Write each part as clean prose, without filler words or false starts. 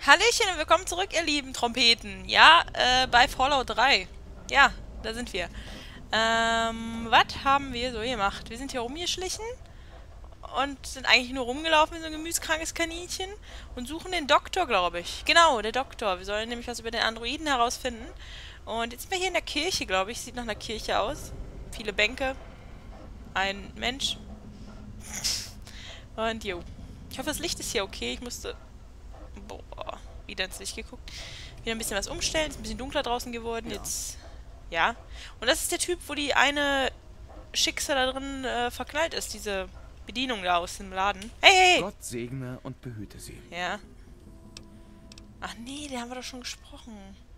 Hallöchen und willkommen zurück, ihr lieben Trompeten. Ja, bei Fallout 3. Ja, da sind wir. Was haben wir so gemacht? Wir sind hier rumgeschlichen und sind eigentlich nur rumgelaufen wie so ein gemüsekrankes Kaninchen und suchen den Doktor, glaube ich. Genau, der Doktor. Wir sollen nämlich was über den Androiden herausfinden. Und jetzt sind wir hier in der Kirche, glaube ich. Sieht nach einer Kirche aus. Viele Bänke. Ein Mensch. Und jo. Ich hoffe, das Licht ist hier okay. Ich musste... Boah, wieder ins Licht geguckt. Wieder ein bisschen was umstellen. Ist ein bisschen dunkler draußen geworden. Ja. Jetzt... Ja. Und das ist der Typ, wo die eine Schickse da drin verknallt ist. Diese Bedienung da aus dem Laden. Hey, hey, hey! Gott segne und behüte sie. Ja. Ach nee, den haben wir doch schon gesprochen.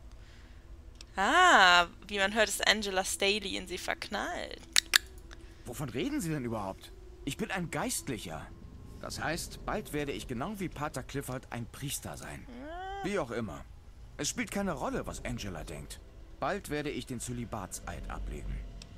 Ah, wie man hört, ist Angela Staley in sie verknallt. Wovon reden Sie denn überhaupt? Ich bin ein Geistlicher. Das heißt, bald werde ich genau wie Pater Clifford ein Priester sein. Wie auch immer. Es spielt keine Rolle, was Angela denkt. Bald werde ich den Zölibatseid ablegen.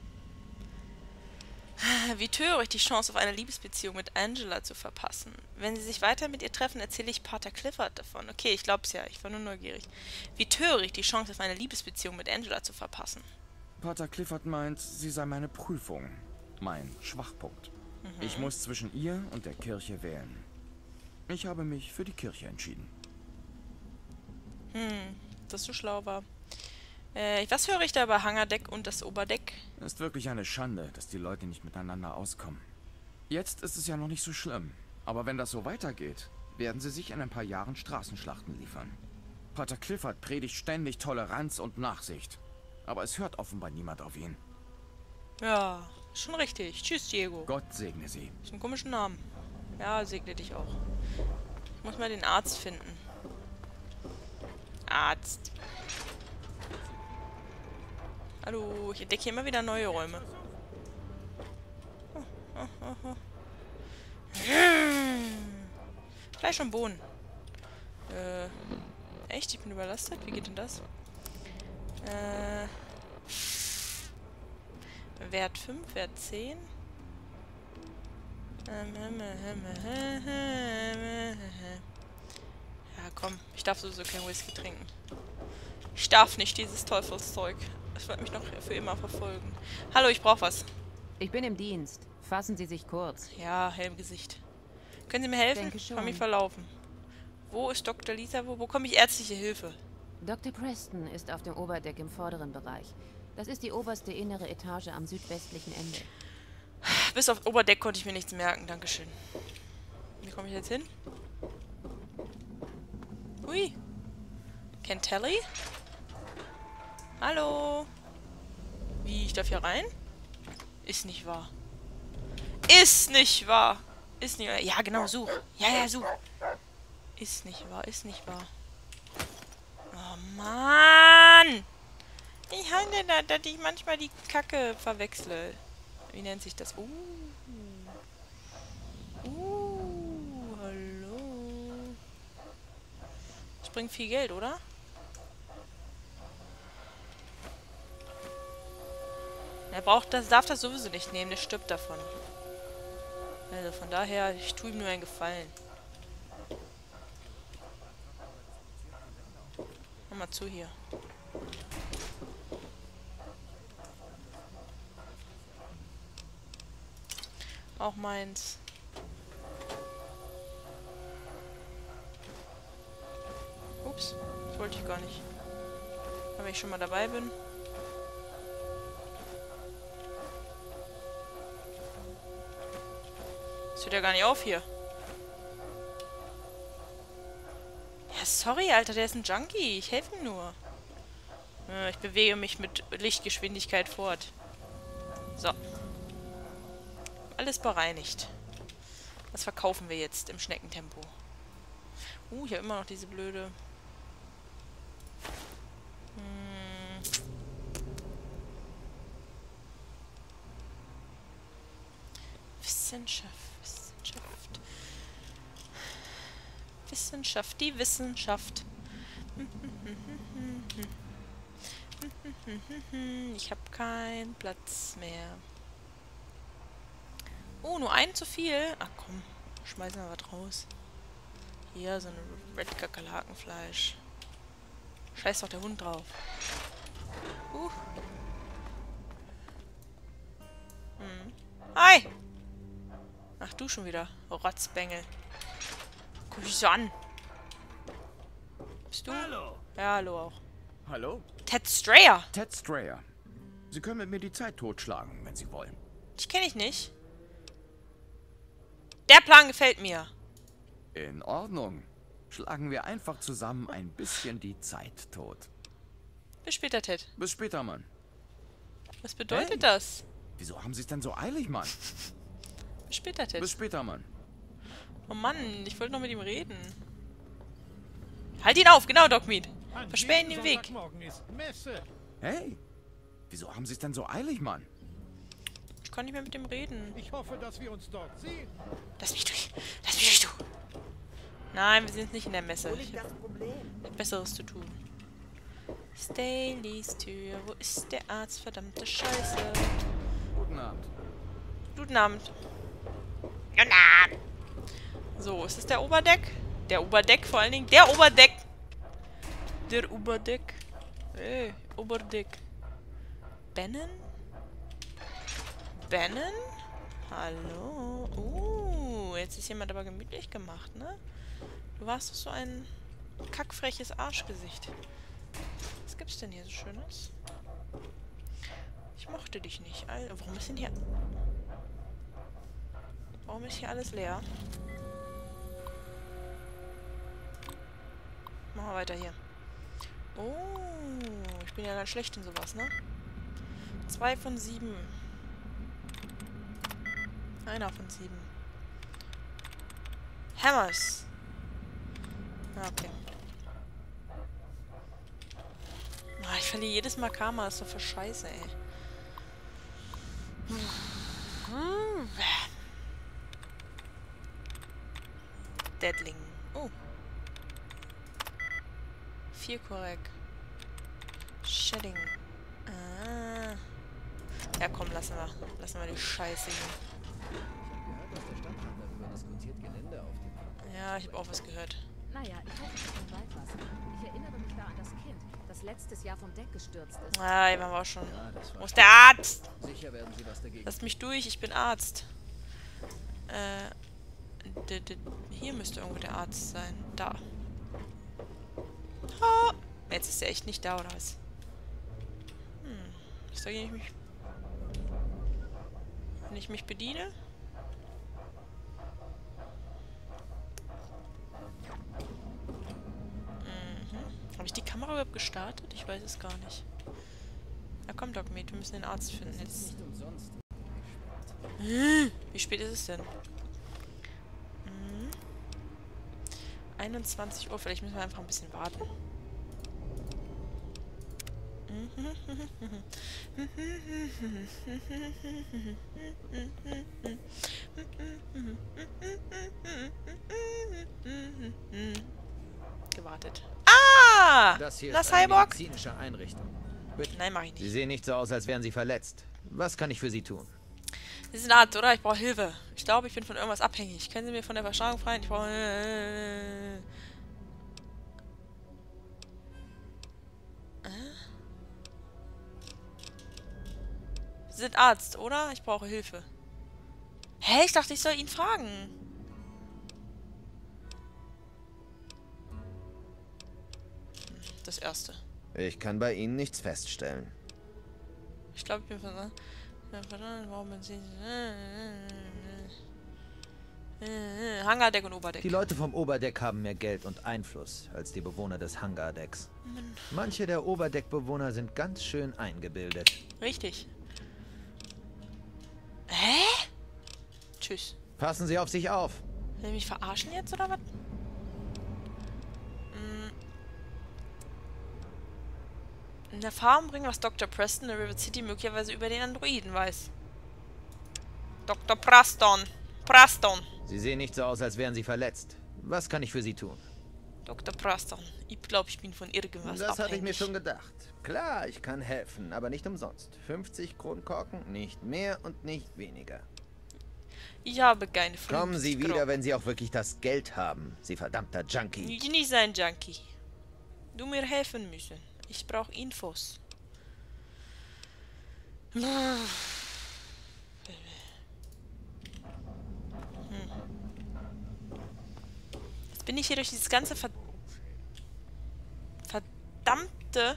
Wie töricht, die Chance auf eine Liebesbeziehung mit Angela zu verpassen. Wenn sie sich weiter mit ihr treffen, erzähle ich Pater Clifford davon. Okay, ich glaub's ja, ich war nur neugierig. Wie töricht, die Chance auf eine Liebesbeziehung mit Angela zu verpassen. Pater Clifford meint, sie sei meine Prüfung. Mein Schwachpunkt. Ich muss zwischen ihr und der Kirche wählen. Ich habe mich für die Kirche entschieden. Dass du schlau war. Was höre ich da über Hangardeck und das Oberdeck? Es ist wirklich eine Schande, dass die Leute nicht miteinander auskommen. Jetzt ist es ja noch nicht so schlimm. Aber wenn das so weitergeht, werden sie sich in ein paar Jahren Straßenschlachten liefern. Pater Clifford predigt ständig Toleranz und Nachsicht. Aber es hört offenbar niemand auf ihn. Ja, schon richtig. Tschüss, Diego. Gott segne sie. So einen komischen Namen. Ja, segne dich auch. Ich muss mal den Arzt finden. Arzt. Hallo, ich entdecke hier immer wieder neue Räume. Fleisch und Bohnen. Echt? Ich bin überlastet? Wie geht denn das? Wert 5, Wert 10. Ja, komm. Ich darf sowieso kein Whisky trinken. Ich darf nicht dieses Teufelszeug. Das wird mich noch für immer verfolgen. Hallo, ich brauche was. Ich bin im Dienst. Fassen Sie sich kurz. Ja, Helmgesicht. Können Sie mir helfen? Denke Ich habe mich schon. verlaufen. Wo ist Dr. Lisa? Wo bekomme ich ärztliche Hilfe? Dr. Preston ist auf dem Oberdeck im vorderen Bereich. Das ist die oberste innere Etage am südwestlichen Ende. Bis auf Oberdeck konnte ich mir nichts merken. Dankeschön. Wie komme ich jetzt hin? Hui. Kentelly? Hallo? Wie, ich darf hier rein? Ist nicht wahr. Ist nicht wahr. Ist nicht wahr. Ja, genau, such. Ja, ja, such. Ist nicht wahr, ist nicht wahr. Oh, Mann! Ich habe da, dass ich manchmal die Kacke verwechsel. Wie nennt sich das? Hallo. Das bringt viel Geld, oder? Er braucht das, darf das sowieso nicht nehmen, der stirbt davon. Also von daher, ich tue ihm nur einen Gefallen. Mach mal zu hier. Auch meins. Ups, das wollte ich gar nicht. Aber wenn ich schon mal dabei bin. Das hört ja gar nicht auf hier. Ja, sorry, Alter, der ist ein Junkie. Ich helfe ihm nur. Ich bewege mich mit Lichtgeschwindigkeit fort. So. Alles bereinigt. Das verkaufen wir jetzt im Schneckentempo. Ich habe immer noch diese blöde... Wissenschaft. Wissenschaft, die Wissenschaft. Ich habe keinen Platz mehr. Oh, nur einen zu viel? Ach komm, schmeißen wir was raus. Hier, so ein Red-Kakerlakenfleisch. Scheiß doch der Hund drauf. Hi! Ach, du schon wieder. Rotzbengel. Guck dich so an. Bist du? Hallo. Ja, hallo auch. Hallo? Ted Strayer. Ted Strayer. Sie können mit mir die Zeit totschlagen, wenn Sie wollen. Ich kenne ich nicht. Der Plan gefällt mir. In Ordnung. Schlagen wir einfach zusammen ein bisschen die Zeit tot. Bis später, Ted. Bis später, Mann. Was bedeutet Hey. das? Wieso haben Sie es denn so eilig, Mann? Bis später, Ted. Bis später, Mann. Oh Mann, ich wollte noch mit ihm reden. Halt ihn auf, genau, Dogmeat. Versperr ihn den Weg. Sonntagmorgen ist Messe. Hey, wieso haben Sie es denn so eilig, Mann? Ich kann nicht mehr mit ihm reden. Ich hoffe, dass wir uns dort sehen. Lass mich durch. Lass mich durch, du. Nein, wir sind nicht in der Messe. Ich hab Besseres zu tun. Staleys Tür. Wo ist der Arzt? Verdammte Scheiße. Guten Abend. Guten Abend. Guten Abend. So, ist es der Oberdeck? Der Oberdeck vor allen Dingen. Der Oberdeck. Der Oberdeck. Hey, Oberdeck. Bannon? Bannon? Hallo? Jetzt ist jemand aber gemütlich gemacht, ne? Du warst doch so ein kackfreches Arschgesicht. Was gibt's denn hier so Schönes? Ich mochte dich nicht. Warum ist denn hier... Warum ist hier alles leer? Machen wir weiter hier. Oh, ich bin ja ganz schlecht in sowas, ne? 2 von 7. 1 von 7. Hammers. Ah, okay. Ah, ich verliere jedes Mal Karma. Das ist doch für Scheiße, ey. Deadling. Oh. 4 korrekt. Shedding. Ah. Ja, komm, lassen wir. Lassen wir die Scheiße hier. Ja, ich habe auch was gehört. Naja, ich hoffe, ich weiß was. Ich erinnere mich da an das Kind, das letztes Jahr vom Deck gestürzt ist. Ah, hier waren wir auch schon. Wo ist der Arzt? Sicher werden Sie was dagegen. Lasst mich durch, ich bin Arzt. Hier müsste irgendwo der Arzt sein. Da. Ha! Jetzt ist er echt nicht da, oder was? Was sag ich mich... Wenn ich mich bediene? Habe ich die Kamera überhaupt gestartet? Ich weiß es gar nicht. Na komm, Dogmeat, wir müssen den Arzt finden. Jetzt. Wie spät ist es denn? 21 Uhr, vielleicht müssen wir einfach ein bisschen warten. Gewartet. Ah! Das hier Na, ist eine Cyborg? medizinische Einrichtung. Bitte. Nein, mach ich Sie nicht. sehen nicht so aus, als wären Sie verletzt. Was kann ich für Sie tun? Sie sind ein Arzt, oder? Ich brauche Hilfe. Ich glaube, ich bin von irgendwas abhängig. Können Sie mir von der Verschreibung freien? Ich brauche... Sie sind Arzt, oder? Ich brauche Hilfe. Hä? Ich dachte, ich soll ihn fragen. Das erste. Ich kann bei Ihnen nichts feststellen. Ich glaube, ich bin von... Warum bin Sie... Hangardeck und Oberdeck. Die Leute vom Oberdeck haben mehr Geld und Einfluss als die Bewohner des Hangardecks. Manche der Oberdeckbewohner sind ganz schön eingebildet. Richtig. Hä? Tschüss. Passen Sie auf sich auf. Will ihr mich verarschen jetzt, oder was? In Erfahrung bringen, was Dr. Preston in River City möglicherweise über den Androiden weiß. Dr. Preston. Preston. Sie sehen nicht so aus, als wären Sie verletzt. Was kann ich für Sie tun? Dr. Preston. Ich glaube, ich bin von irgendwas Das hatte ich mir abhängig. schon gedacht. Klar, ich kann helfen, aber nicht umsonst. 50 Kronkorken, nicht mehr und nicht weniger. Ich habe keine Flinte. Kommen Sie wieder, wenn Sie auch wirklich das Geld haben, Sie verdammter Junkie. Ich nicht sein Junkie. Du mir helfen müssen. Ich brauche Infos. Jetzt bin ich hier durch dieses ganze verdammte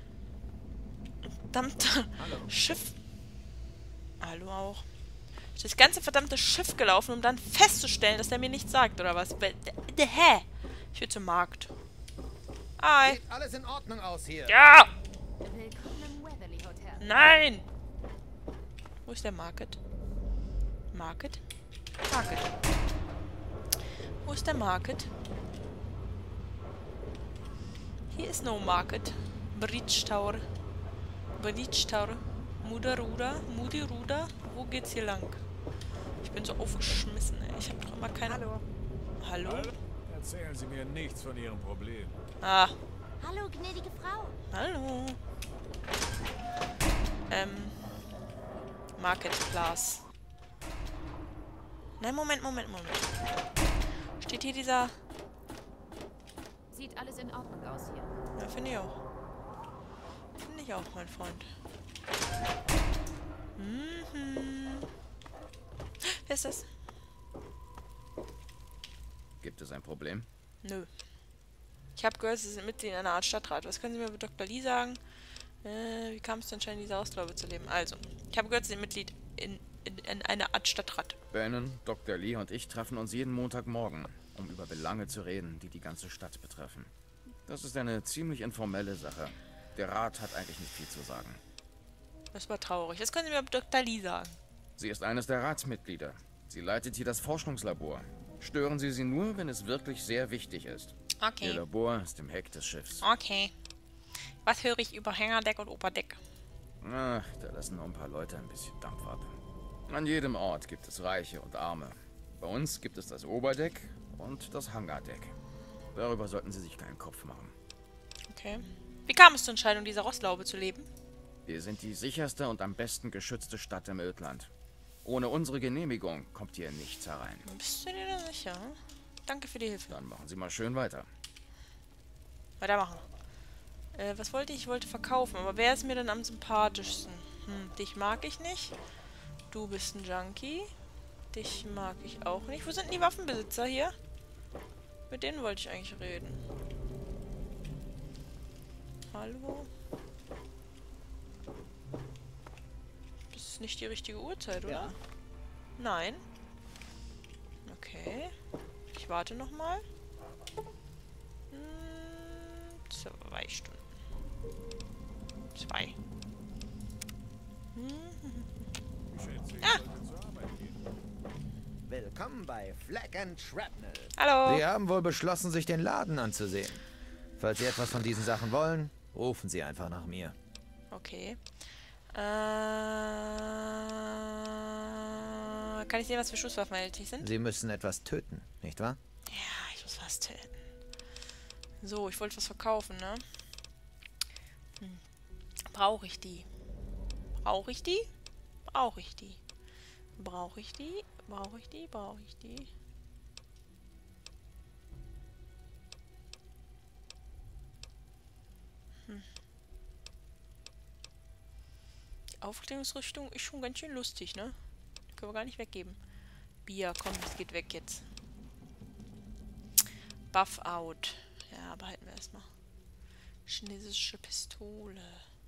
Schiff. Hallo auch. Das ganze verdammte Schiff gelaufen, um dann festzustellen, dass der mir nichts sagt, oder was? Hä? Ich will zum Markt. Hi. Sieht alles in Ordnung aus hier. Ja! Willkommen im Weatherly Hotel. Nein! Wo ist der Market? Market? Market. Wo ist der Market? Hier ist no Market. Bridge Tower. Bridge Tower. Muderuda. Mudiruda. Wo geht's hier lang? Ich bin so aufgeschmissen, ey. Ich hab doch immer keine... Hallo. Hallo? Erzählen Sie mir nichts von Ihrem Problem. Ah. Hallo, gnädige Frau. Hallo. Marketplace. Nein, Moment. Steht hier dieser... Sieht alles in Ordnung aus hier. Ja, finde ich auch. Finde ich auch, mein Freund. Wer ist das? Gibt es ein Problem? Nö. Ich habe gehört, Sie sind Mitglied in einer Art Stadtrat. Was können Sie mir über Dr. Lee sagen? Wie kam es denn anscheinend, diese Austlaube zu leben? Also, ich habe gehört, Sie sind Mitglied in einer Art Stadtrat. Bannon, Dr. Lee und ich treffen uns jeden Montagmorgen, um über Belange zu reden, die die ganze Stadt betreffen. Das ist eine ziemlich informelle Sache. Der Rat hat eigentlich nicht viel zu sagen. Das war traurig. Was können Sie mir über Dr. Lee sagen? Sie ist eines der Ratsmitglieder. Sie leitet hier das Forschungslabor. Stören Sie sie nur, wenn es wirklich sehr wichtig ist. Ihr Okay. Labor ist im Heck des Schiffs. Okay. Was höre ich über Hängerdeck und Oberdeck? Ach, da lassen nur ein paar Leute ein bisschen Dampf ab. An jedem Ort gibt es Reiche und Arme. Bei uns gibt es das Oberdeck und das Hangardeck. Darüber sollten Sie sich keinen Kopf machen. Okay. Wie kam es zur Entscheidung, dieser Rostlaube zu leben? Wir sind die sicherste und am besten geschützte Stadt im Ödland. Ohne unsere Genehmigung kommt hier nichts herein. Bist du dir da sicher? Danke für die Hilfe. Dann machen Sie mal schön weiter. Weitermachen. Was wollte ich? Ich wollte verkaufen. Aber wer ist mir denn am sympathischsten? Dich mag ich nicht. Du bist ein Junkie. Dich mag ich auch nicht. Wo sind denn die Waffenbesitzer hier? Mit denen wollte ich eigentlich reden. Hallo? Das ist nicht die richtige Uhrzeit, oder? Ja. Nein. Okay. Ich warte nochmal. 2 Stunden. 2. Ich schätze, ich Ah. sollte zur Arbeit gehen. Willkommen bei Flag and Shrapnel. Hallo. Sie haben wohl beschlossen, sich den Laden anzusehen. Falls Sie etwas von diesen Sachen wollen, rufen Sie einfach nach mir. Okay. Kann ich sehen, was für Schusswaffen erhältlich sind? Sie müssen etwas töten, nicht wahr? Ja, ich muss was töten. So, ich wollte was verkaufen, ne? Brauche ich die? Brauche ich die? Brauche ich die? Brauche ich die? Brauche ich die? Brauche ich die? Die Aufklärungsrichtung ist schon ganz schön lustig, ne? Die können wir gar nicht weggeben. Bier, komm, das geht weg jetzt. Buff out. Ja, behalten wir erstmal. Chinesische Pistole.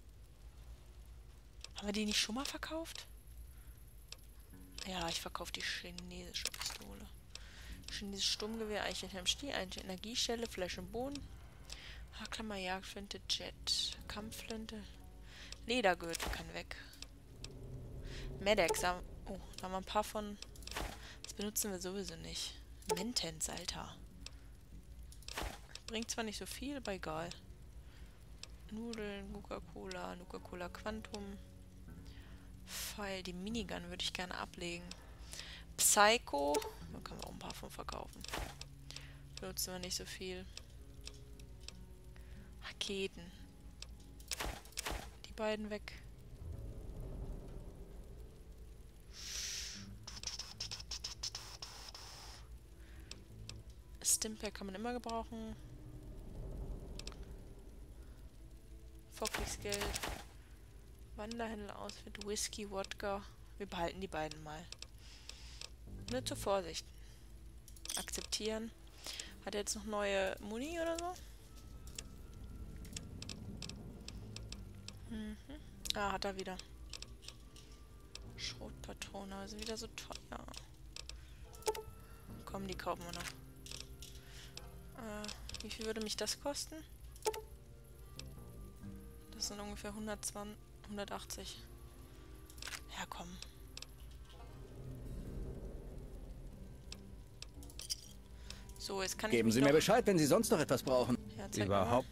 Haben wir die nicht schon mal verkauft? Ja, ich verkaufe die chinesische Pistole. Chinesisches Sturmgewehr, Eichenklammerstiel, Energieschelle, Fleisch und Bohnen. Haarklammer, Jagdflinte, Jet, Kampfflinte. Ledergürtel kann weg. Medex, oh, da haben wir ein paar von. Das benutzen wir sowieso nicht. Mentens, Alter. Bringt zwar nicht so viel, aber egal. Nudeln, Nuka-Cola Quantum. Pfeil, die Minigun würde ich gerne ablegen. Psycho, da können wir auch ein paar von verkaufen. Benutzen wir nicht so viel. Raketen. Die beiden weg. Stimpack kann man immer gebrauchen. Vorkriegsgeld. Wanderhändler Ausfit, Whisky, Wodka. Wir behalten die beiden mal. Nur zur Vorsicht. Akzeptieren. Hat er jetzt noch neue Muni oder so? Mhm. Ah, hat er wieder. Schrotpatrone, sind wieder so teuer. Komm, die kaufen wir noch. Wie viel würde mich das kosten? Das sind ungefähr 120, 180. Ja, komm. So, jetzt kann ich Geben mich Sie noch... mir Bescheid, wenn Sie sonst noch etwas brauchen. Ja, zeig Überhaupt.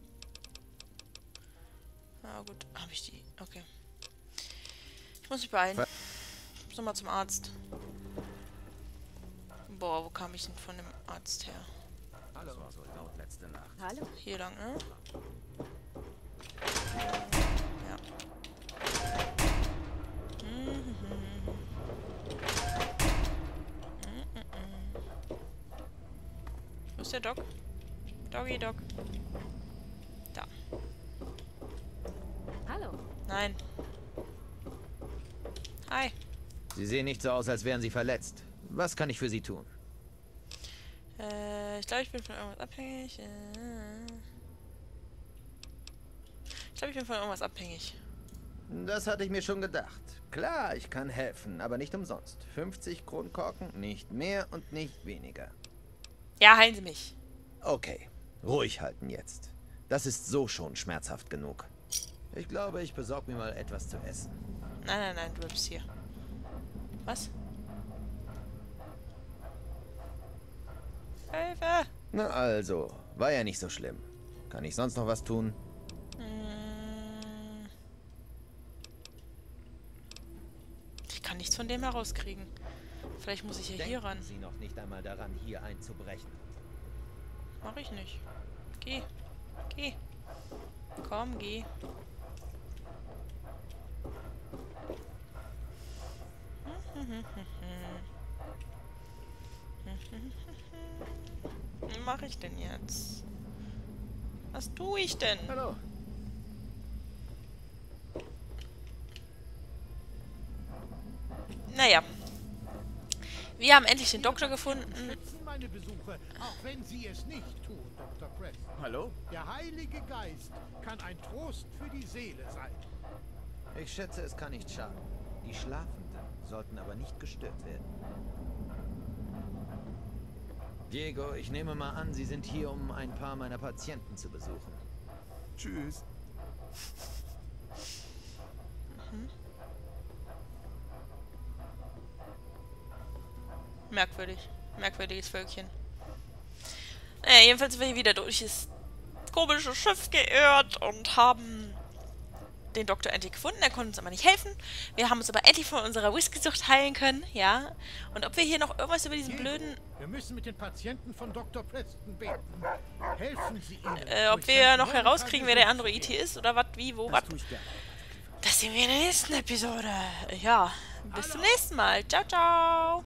mal. Ah, gut. Habe ich die. Okay. Ich muss mich beeilen. Ich muss nochmal zum Arzt. Boah, wo kam ich denn von dem Arzt her? Das war so laut letzte Nacht. Hallo. Hier lang, ne? Ja. Wo ist der Doc? Doggy Dog. Da. Hallo. Nein. Hi. Sie sehen nicht so aus, als wären Sie verletzt. Was kann ich für Sie tun? Ich glaube, ich bin von irgendwas abhängig. Ich glaube, ich bin von irgendwas abhängig. Das hatte ich mir schon gedacht. Klar, ich kann helfen, aber nicht umsonst. 50 Kronkorken, nicht mehr und nicht weniger. Ja, heilen Sie mich. Okay, ruhig halten jetzt. Das ist so schon schmerzhaft genug. Ich glaube, ich besorge mir mal etwas zu essen. Nein, nein, nein, du bleibst hier. Was? Hilfe! Na also, war ja nicht so schlimm. Kann ich sonst noch was tun? Ich kann nichts von dem herauskriegen. Vielleicht muss ich ja hier ran. Sie noch nicht einmal daran, hier einzubrechen. Mach ich nicht. Geh. Geh. Komm, geh. Was mache ich denn jetzt? Was tue ich denn? Hallo. Naja. Wir haben endlich den Doktor gefunden. Schätzen meine Besuche, auch wenn Sie es nicht tun, Dr. Preston. Hallo? Der Heilige Geist kann ein Trost für die Seele sein. Ich schätze, es kann nicht schaden. Die Schlafenden sollten aber nicht gestört werden. Diego, ich nehme mal an, Sie sind hier, um ein paar meiner Patienten zu besuchen. Tschüss. Merkwürdig. Merkwürdiges Völkchen. Naja, jedenfalls sind wir hier wieder durch das komische Schiff geirrt und haben den Doktor endlich gefunden. Er konnte uns aber nicht helfen. Wir haben uns aber endlich von unserer Whisky-Sucht heilen können, ja. Und ob wir hier noch irgendwas über diesen blöden... Wir müssen mit den Patienten von Dr. Preston beten. Helfen Sie ihnen. ob wir noch herauskriegen, wer der Android hier ist oder was, wie, wo, was. Das tue ich gerne. Das sehen wir in der nächsten Episode. Ja, bis zum nächsten Mal. Ciao, ciao.